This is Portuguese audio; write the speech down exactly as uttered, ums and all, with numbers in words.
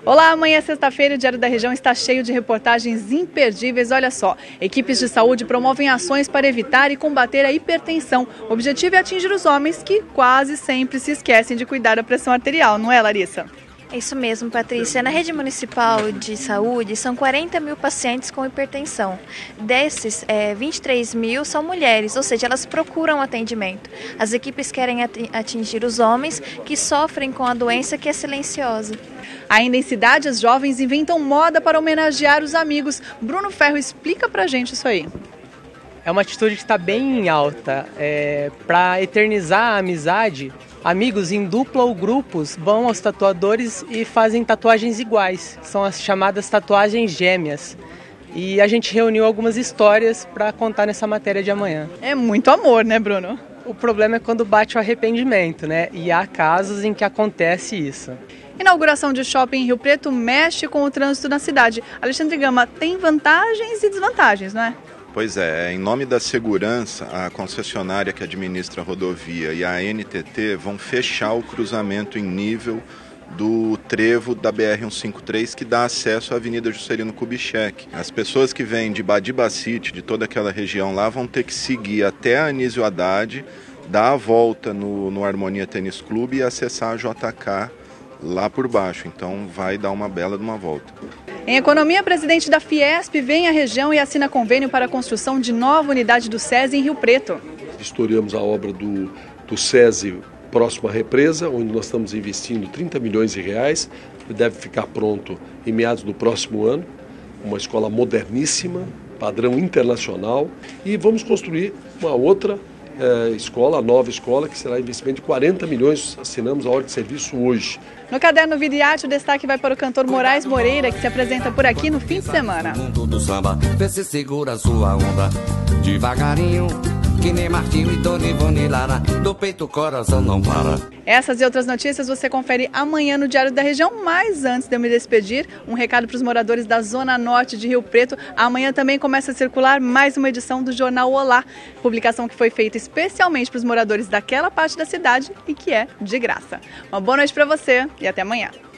Olá, amanhã é sexta-feira, o Diário da Região está cheio de reportagens imperdíveis. Olha só, equipes de saúde promovem ações para evitar e combater a hipertensão. O objetivo é atingir os homens que quase sempre se esquecem de cuidar da pressão arterial, não é, Larissa? É isso mesmo, Patrícia. Na rede municipal de saúde, são quarenta mil pacientes com hipertensão. Desses, é, vinte e três mil são mulheres, ou seja, elas procuram atendimento. As equipes querem atingir os homens que sofrem com a doença que é silenciosa. Ainda em cidade, as jovens inventam moda para homenagear os amigos. Bruno Ferro explica pra gente isso aí. É uma atitude que está bem alta. É, para eternizar a amizade, amigos em dupla ou grupos vão aos tatuadores e fazem tatuagens iguais. São as chamadas tatuagens gêmeas. E a gente reuniu algumas histórias para contar nessa matéria de amanhã. É muito amor, né, Bruno? O problema é quando bate o arrependimento, né? E há casos em que acontece isso. Inauguração de shopping em Rio Preto mexe com o trânsito na cidade. Alexandre Gama, tem vantagens e desvantagens, não é? Pois é, em nome da segurança, a concessionária que administra a rodovia e a N T T vão fechar o cruzamento em nível do trevo da B R cento e cinquenta e três que dá acesso à Avenida Juscelino Kubitschek. As pessoas que vêm de Badibacite, de toda aquela região lá, vão ter que seguir até a Anísio Haddad, dar a volta no, no Harmonia Tênis Clube e acessar a J K lá por baixo. Então vai dar uma bela de uma volta. Em economia, presidente da Fiesp vem à região e assina convênio para a construção de nova unidade do SESI em Rio Preto. Historiamos a obra do, do SESI próximo à represa, onde nós estamos investindo trinta milhões de reais. Deve ficar pronto em meados do próximo ano. Uma escola moderníssima, padrão internacional. E vamos construir uma outra eh, escola, a nova escola, que será investimento de quarenta milhões. Assinamos a ordem de serviço hoje. No caderno Vida e Arte, o destaque vai para o cantor Moraes Moreira, que se apresenta por aqui no fim de semana. Do samba, vê se segura sua onda, devagarinho, que nem Martinho e Dona Ivone Lara, do peito o coração não para. Essas e outras notícias você confere amanhã no Diário da Região, mas antes de eu me despedir, um recado para os moradores da Zona Norte de Rio Preto. Amanhã também começa a circular mais uma edição do Jornal Olá, publicação que foi feita especialmente para os moradores daquela parte da cidade e que é de graça. Uma boa noite para você e até amanhã.